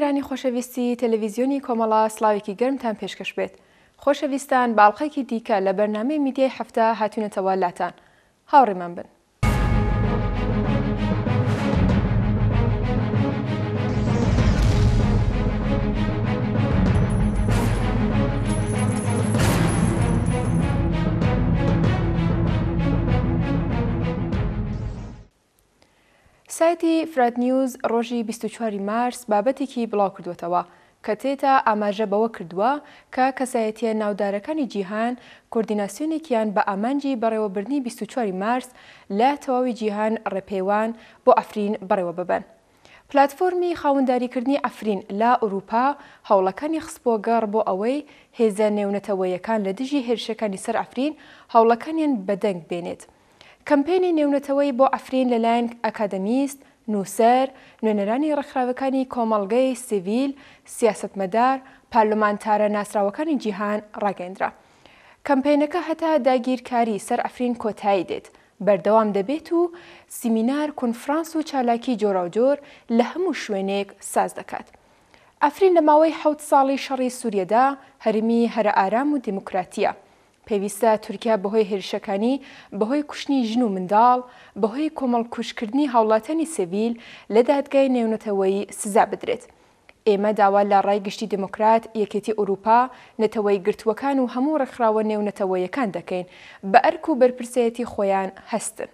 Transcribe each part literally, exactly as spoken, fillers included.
بینەرانی خۆشەویستی تەلەڤیزیۆنی کۆمەڵە سڵاوێکی گەرمتان پێشکەش بێت. خۆشەویستان باڵقەیەکی دیکە لە بەرنامەی میدیای هەفتە هاتوونەتەوە لاتان. هاوڕێمان بن. سایتی فرات نیوز ڕۆژی بیست و چواری مارس بابەتێکی بڵاو کردوێتەوە کە تێتە ئاماژە بەوە کردووە کە کەسایەتیە ناودارەکانی جیهان کۆردیناسیۆنێکیان بە ئامانجی بەڕێوەبردنی بیست و چواری مارس لە تەواوی جیهان ڕێپێوان بۆ ئەفرین بەڕێوە ببەن. پلاتفۆرمی خاوەنداریکردنی ئەفرین لە ئوروپا هەوڵەکانی خستبۆ گەڕ بۆ ئەوەی هێزە نێونەتەوەیەکان لە دژی هێرشەکانی سەر ئەفرین هەوڵەکانیان بەدەنگ بێنێت. کەمپێنی نێونەتەوەی بۆ ئەفرین لەلایەن ئەکادەمیست، نووسەر، نوێنەرانی ڕێکخراوەکانی کۆمەڵگەی سیڤیل، سیاسەتمەدار، پارلەمانتارە ناسراوەکانی جیهان ڕاگەیەندرا. کەمپێنەکە هەتا داگیرکاری سەر ئەفرین کۆتایی دێت، بەردەوام دەبێت و سیمینار، کۆنفرانس و چالاکی جۆراوجۆر لە هەموو شوێنێک ساز دەکات. ئەفرین لە ماوەی حەوت ساڵی شەڕی سووریەدا هەرمی هەرە ئارام و دیموکراتیە. پێویستە تورکیا بەهۆی هێرشەکانی، بەهۆی کوشتنی ژن و منداڵ، بەهۆی کۆمەڵکوشکردنی هاوڵاتیانی سیڤیل لە دادگای نێونەتەوەیی سزا بدرێت. ئێمە داوا لە ڕای گشتی دموکرات، یەکێتی ئوروپا، نەتەوەی گرتووەکان و هەموو ڕێکخراوە نێونەتەوەیەکان دەکەین بە ئەرک و بەرپرسەیەتی خۆیان هەستن.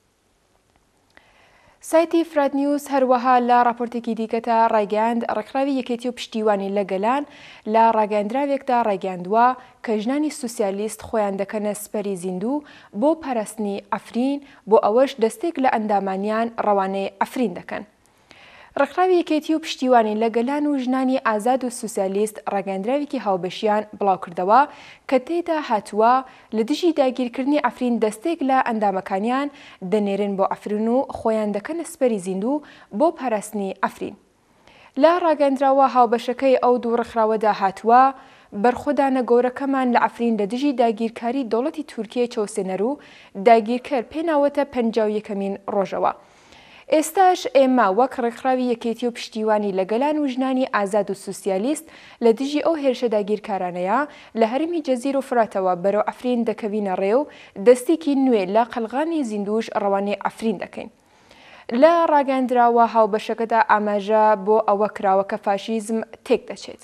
سایتی فرات نیوز هەروەها لە راپۆرتێکی دیکەدا ڕایگەاند ڕێکخراوی یەکێتی و پشتیوانی لە گەلان لە ڕاگەاندراوێکدا ڕایگەاندووە کە ژنانی سوسیالیست خۆیان دەکەنە سپەری زیندوو بۆ پاراستنی ئەفرین، بۆ ئەوەش دەستێک لە ئەندامانیان ڕەوانەی ئەفرین دەکەن. ڕێکخراوی یەکێتی و پشتیوانی لە گەلان و ژنانی ئازاد و سوسیالیست ڕاگەاندراوێکی هاوبەشیان بڵاو کردەوە کە تێدا هاتووە لە دژی داگیرکردنی ئەفرین دەستێک لە ئەندامەکانیان دەنێرن بۆ ئەفرین و خۆیان دەکەنە سپەری زیندوو بۆ پاراستنی ئەفرین. لە ڕاگەاندراوە هاوبەشەکەی ئەو دوو ڕێکخراوەدا هاتووە بەرخۆدانە گەورەکەمان لە ئەفرین لە دژی داگیرکاری دەوڵەتی تورکیە چەوسێنەر و داگیرکەر پێناوەتە پەنجاو یەکەمین ڕۆژەوە. ئێستاش ئێمە وەک ڕێکخراوی یەکێتی و پشتیوانی لە گەلان و ژنانی ئازاد و سوسیالیست لە دژی ئەو هێرشە داگیرکارانەیە لە هەرمی جەزیر و فراتەوە بەرەو ئەفرین دەکەوینە ڕێ و دەستێکی نوێ لە قەلغانی زیندوش ڕەوانەی ئەفرین دەکەین. لە ڕاگەاندراوە هاوبەشەکەدا ئاماژە بۆ ئەوە کراوە کە فاشیزم تێک دەچێت.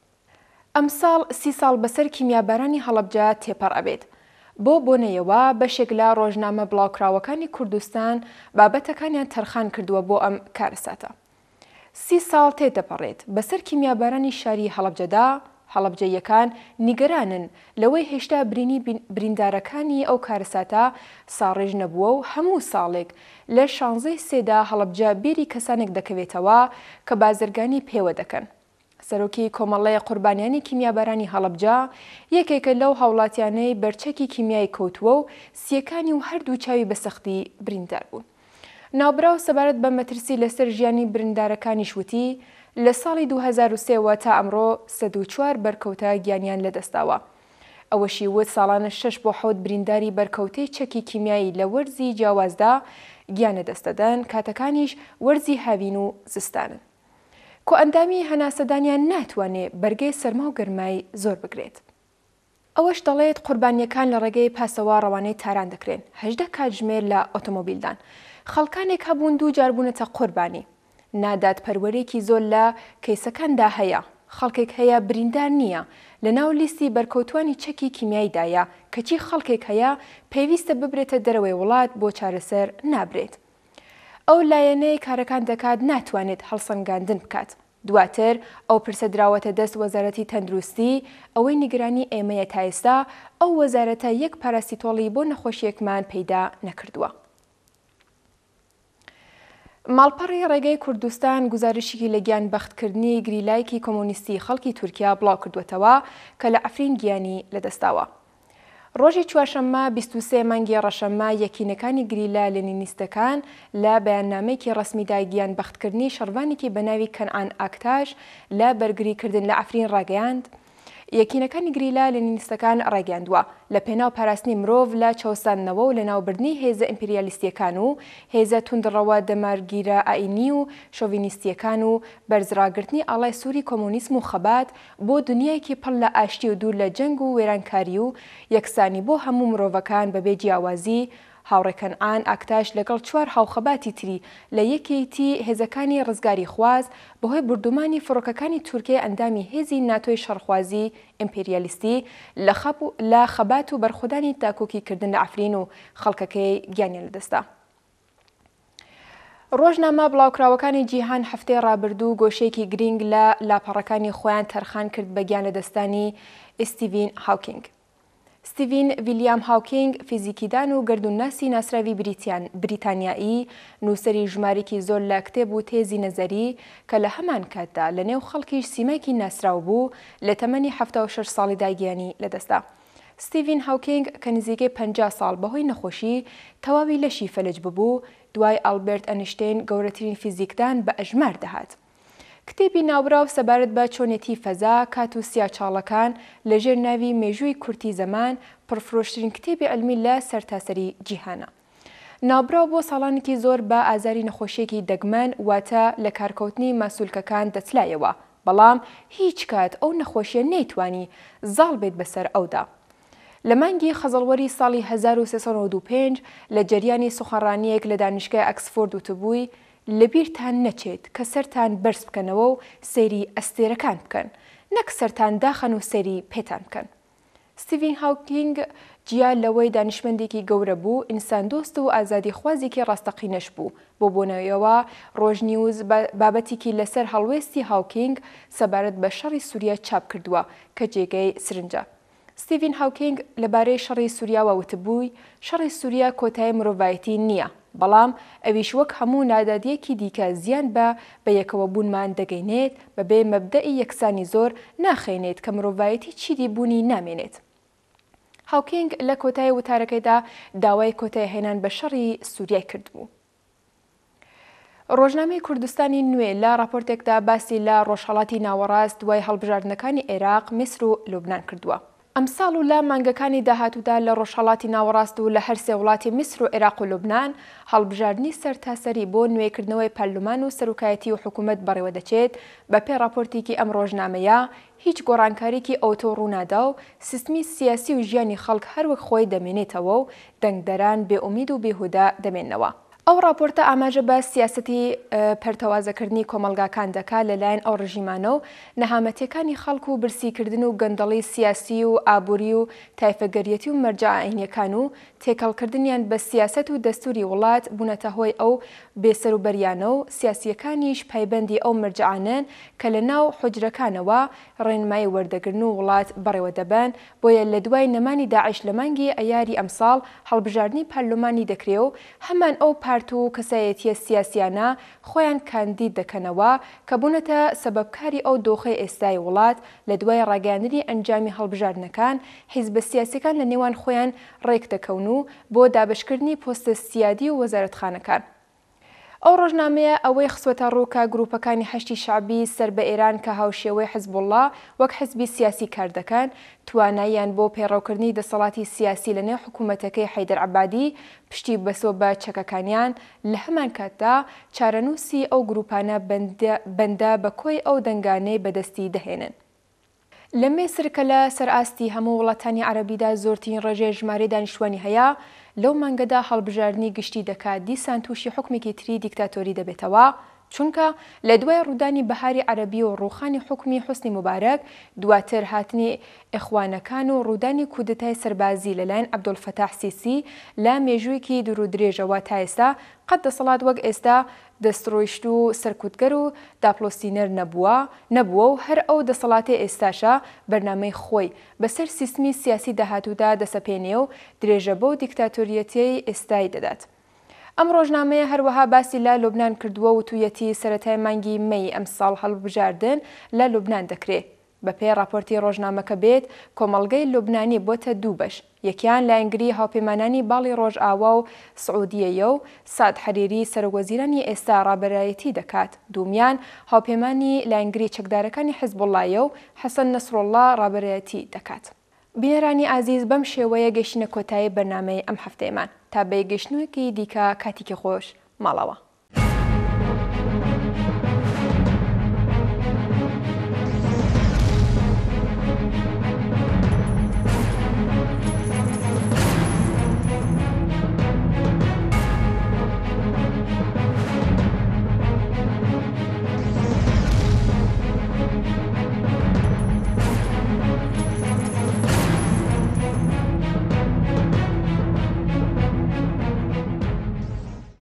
ئەمساڵ سی ساڵ بەسەر کیمیابارانی هەڵەبجە تێپەڕ ئەبێت. بۆ بۆنەیەوە بەشێک لە ڕۆژنامە بڵاوکراوەکانی کوردستان بابەتەکانیان تەرخان کردووە بۆ ئەم کارەساتە. سی ساڵ تێدەپەڕێت بەسەر کیمیابارانی شاری هەڵەبجەدا هەڵەبجەیەکان نیگەرانن لەوەی هێشتا برینی بریندارەکانی ئەو کارەساتە ساڕێژ نەبووە و هەموو ساڵێک لە شانزەی سێدا هەڵەبجە بیری کەسانێک دەکەوێتەوە کە بازرگانی پێوە دەکەن. سەرۆکی کۆمەڵەیە قوربانیانی کیمیابارانی هەڵەبجە یەکێکە لەو هاوڵاتیانەی بەرچەکی کیمیایی کەوتووە و سیەکانی و هەردوو چاوی بەسەختی بریندار بوون. ناوبراو سەبارەت بە مەترسی لەسەر ژیانی بریندارەکانیش وتی لە ساڵی دوو هەزار و سێەوە تا ئەمڕۆ سەد و چوار بەرکەوتە گیانیان لەدەستاوە. ئەوەشی وت ساڵانە شەش بۆ حەوت برینداری بەرکەوتەی چەکی کیمیایی لە وەرزی جیاوازدا گیانە دەستەدەن، کاتەکانیش وەرزی هاوین و زستانن. کۆ ئەندامی هەناسەدانیان ناتوانێت بەرگەی سەرما و گەرمای زۆر بگرێت. ئەوەش دەڵێت قوربانیەکان لە ڕێگەی پاسەوە ڕەوانەی تاران دەکرێن، هەژدە کاتژمێر لە ئۆتۆمۆبیلدان. خەڵکانێک هەبوون دوو جاربوونەتە قوربانی. نادات پەروەرێکی زۆر لە کەیسەکاندا هەیە، خەڵکێک هەیە بریندار نییە، لە ناو لیستی بەرکەوتوانی چەکی کیمیاییدایە کەچی خەڵکێک هەیە پێویستە ببرێتە دەرەوەی وڵات بۆ چارەسەر نابرێت. ئەو لایەنەی کارەکان دەکات ناتوانێت هەڵسەنگاندن بکات. دواتر ئەو پرسە دراوەتە دەست وەزارەتی تەندروستی، ئەوەی نیگەرانی ئێمەیە تا ئێستا ئەو وەزارەتە یەک پاراستیتۆڵی بۆ نەخۆشیەکمان پەیدا نەکردووە. ماڵپەڕی ڕێگەی کوردستان گزارشێکی لە گیانبەختکردنی گریلایەکی کۆمۆنیستی خەڵکی تورکیا بڵاو کردوێتەوە کە لە ئەفرین گیانی لەدەستاوە. ڕۆژی چوارشەممە بیست و سێ مانگی ڕەشەممە یەکینەکانی گریلا لێنینیستەکان لە بەیاننامەیەکی ڕەسمیدا گیانبەختکردنی شەڕبانێکی بەناوی کەنعان ئاکتاش لە بەرگریکردن لە ئەفرین ڕاگەیاند. یەکینەکانی گریلا لێنینیستەکان ڕاگەاندووە لە پێناو پاراستنی مرۆڤ لە چاوساندنەوە و لە ناوبردنی هێزە ئیمپریالیستیەکان و هێزە توندڕەوە دەمارگیرە ئاینی و شۆڤینیستیەکان و بەرزڕاگرتنی ئاڵای سووری کۆمۆنیسم و خەبات بۆ دنیایەکی پڕ لە ئاشتی و دوور لە جەنگ و وێرانکاری و یەکسانی بۆ هەموو مرۆڤەکان بەبێ جیاوازی. هاوڕێکەنعان ئاکتاش لەگەڵ چوار هاوخەباتی تری لە یەکێتی هێزەکانی ڕزگاری خواز بەهۆی بردومانی فڕۆکەکانی تورکیە ئەندامی هێزی ناتۆی شەڕخوازی ئیمپریالیستی لە خەبات و بەرخۆدانی تاکۆکیکردن لە عەفرین و خەڵکەکەی گیانیان لەدەستا. ڕۆژنامە بڵاوکراوەکانی جیهان هەفتەی ڕابردوو گۆشەیەکی گرنگ لە لاپەڕەکانی خۆیان تەرخان کرد بە گیان لەدەستانی ستیڤن هاوکینگ. ستیڤن ویلیام هاوکینگ فیزیکیدان و گەردونناسی ناسراوی بریتانیایی نووسەری ژمارەی زۆر لە کتێب و تێزی نەزەری کە لە هەمان کاتدا لە نێو خەڵکیش سیمایکی ناسراو بوو لە تەمەنی هەفتە و شەش ساڵی داگیانی لەدەستا. ستیڤن هاوکینگ کە نزیکەی پەنجا ساڵ بەهۆی نەخۆشی تەواوی لەشی فەلج ببوو دوای ئالبێرت ئەنیشتین گەورەترین فیزیکدان بە ئەژمار دەهات. کتێبی ناوبراو سەبارەت بە چۆنێتی فەزا کات و سیاچاڵەکان لەژێر ناوی مێژووی کورتی زەمان پڕفرۆشترین کتێبی علمی لە سەرتاسەری جیهانە. ناوبراو بۆ ساڵانێکی زۆر بە ئازاری نەخۆشیێکی دەگمەن واتە لە کارکەوتنی ماسوولکەکان دەچلایەوە، بەڵام هیچ کات ئەو نەخۆشیە نەیتوانی زاڵ بێت بەسەر ئەودا. لە مانگی خەزەڵوەری ساڵی هەزار و سێسەد و نۆ و پێنج لە جەریانی سوخەڕانیەک لە دانیشگای ئەکسفۆرد وتبووی لەبیرتان نەچێت کە سەرتان بەرز بکەنەوە و سەیری ئەستێرەکان بکەن، نەک سەرتان داخەن و سەیری پێتان بکەن. ستیڤن هاوکینگ جیا لەوەی دانیشمەندێکی گەورە بوو، ئینساندۆست و ئازادی خوازێکی ڕاستەقینەش بوو. بۆ بۆنەوەیەوە ڕۆژنیوز بابەتێکی لەسەر هەڵوێستی هاوکینگ سەبارەت بە شەڕی سووریا چاپ کردووە کە جێگەی سرنجە. ستیڤن هاوکینگ لەبارەی شەڕی سووریاوە وتبووی شەڕی سووریا کۆتایی مرۆڤایەتی نییە، بەڵام ئەویش وەک هەموو نادادیەکی دیکە زیان بە بە یەکەوە بوونمان دەگەینێت بەبێ مەبدەئی یەکسانی زۆر ناخێنێت کە مرۆڤایەتی چیدی بوونی نامێنێت. هاوکینگ لە کۆتایی وتارەکەیدا داوای کۆتایی هێنان بە شەڕی سووریای کردبوو. ڕۆژنامەی کوردستانی نوێ لە راپۆرتێکدا باسی لە ڕۆژهەڵاتی ناوەڕاست دوای هەڵبژاردنەکانی عێراق، میسر و لوبنان کردووە. ئەمساڵ و لە مانگەکانی داهاتوودا لە ڕۆژهەڵاتی ناوەڕاست و لە هەر سێ وڵاتی میسر و عێراق و لوبنان هەڵبژاردننی سەرتاسەری بۆ نوێکردنەوەی پەرلەمان و سەرۆکایەتی و حکوومەت بەڕێوە دەچێت. بە پێی راپۆرتێکی ئەم ڕۆژنامەیە هیچ گۆڕانکاریکی ئۆتۆ ڕوونادا و سیستمی سیاسی و ژیانی خەڵک هەروەک خۆی دەمێنێتەوە و دەنگدەران بێئومید و بێهودا دەمێننەوە. ئەو راپۆرتە ئاماژە بە سیاسەتی پەرتەوازەکردنی کۆمەلگاکان دەکات لەلایەن ئەو ڕژیمانە و نەهامەتیەکانی خەڵک و برسیکردن و گەندەڵی سیاسی و ئابووری و تایفەگەریەتی و مەرجە ئاینیەکان و تێکەڵکردنیان بە سیاسەت و دەستوری وڵات بوونەتە هۆی ئەو بێسەروبەریانە و سیاسیەکانیش پایبەندی ئەو مەرجەعانن کە لە ناو حوجرەکانەوە ڕێنمایی وەردەگرن و وڵات بەڕێوە دەبن. بۆیە لە دوای نەمانی داعش لە مانگی ئەیاری ئەمساڵ هەڵبژاردننی پەرلەمانی دەکرێت و هەمان ئەو پارت و کەسایەتیە سیاسیانە خۆیان کاندید دەکەنەوە کە بوونەتە سەبەبکاری ئەو دۆخەی ئێستای وڵات. لە دوای ڕاگەاندنی ئەنجامی هەڵبژاردنەکان حیزبە سیاسیەکان لە نێوان خۆیان ڕێک دەکەون و بۆ دابشکردنی پۆستە سیادی و وەزارەتخانەکان. ئەو ڕۆژنامەیە ئەوەی خسوەتە ڕووکە گروپەکانی هەشتی شعبی سەر بە ئێران کە هاوشێوەی حیزبوڵڵا وەک حیزبی سیاسی کار دەکەن تواناییان بۆ پێڕەوکردنی دەسەڵاتی سیاسی لە نێو حکوومەتەکەی حەیدەر عەبادی پشتی بەسۆ بە چەکەکانیان لە هەمان کاتدا چارەنووسی ئەو گروپانە بەندە بە کۆی ئەو دەنگانەی بەدەستی دەهێنن. لە میسر کە لە سەرئاستی هەموو وڵاتانی عەرەبیدا زۆرترین ڕێژەی ژمارەی دانیشتوانی هەیە، لەو مانگەدا هەڵبژاردننی گشتی دەکات دیسان تووشی حکومێکی تری دیکتاتۆری دەبێتەوە، چونکە لە دوای ڕوودانی بەهاری عەرەبی و ڕووخانی حکومی حوسنی موبارەک دواتر هاتنی ئیخوانەکان و ڕوودانی کودتای سەربازی لەلایەن عەبدولفەتاح سیسی لە مێژوویەکی دوور و درێژەوە تا ئێستا قەت دەسەڵات وەک ئێستا دەستڕۆیشت و سەرکوتگەر و داپلۆسینەر نەبووە نەبووە و هەر ئەو دەسەڵاتی ئێستاشە بەرنامەی خۆی بەسەر سیستمی سیاسی داهاتوودا دەسەپێنێ و درێژە بە و دیکتاتۆریەتی ئێستای دەدات. ئەم ڕۆژنامەیە هەروەها باسی لە لوبنان کردووە و توویەتی سەرەتای مانگی مەی ئەمساڵ هەڵبژاردن لە لوبنان دەکرێت. بە پێی راپۆرتی ڕۆژنامەکە بێت کۆمەڵگەی لوبنانی بۆتە دوو بەش، یەکیان لایەنگری هاوپەیمانانی باڵی ڕۆژئاوا و سعودیەیە و ساد حەریری سەرۆکوەزیرانی ئێستا ڕابەرایەتی دەکات. دوومیان هاوپەیمانی لایەنگری چەکدارەکانی حیزبوڵڵایە و حەسەن نەسڕوڵڵا ڕابەرایەتی دەکات. بینەرانی ئازیز بەم شێوەیە گەیشتنە کۆتایی بەرنامەی ئەم هەفتەیەمان تا بە یەکگەشتنێکی دیکە کاتێکی خۆش ماڵەوە.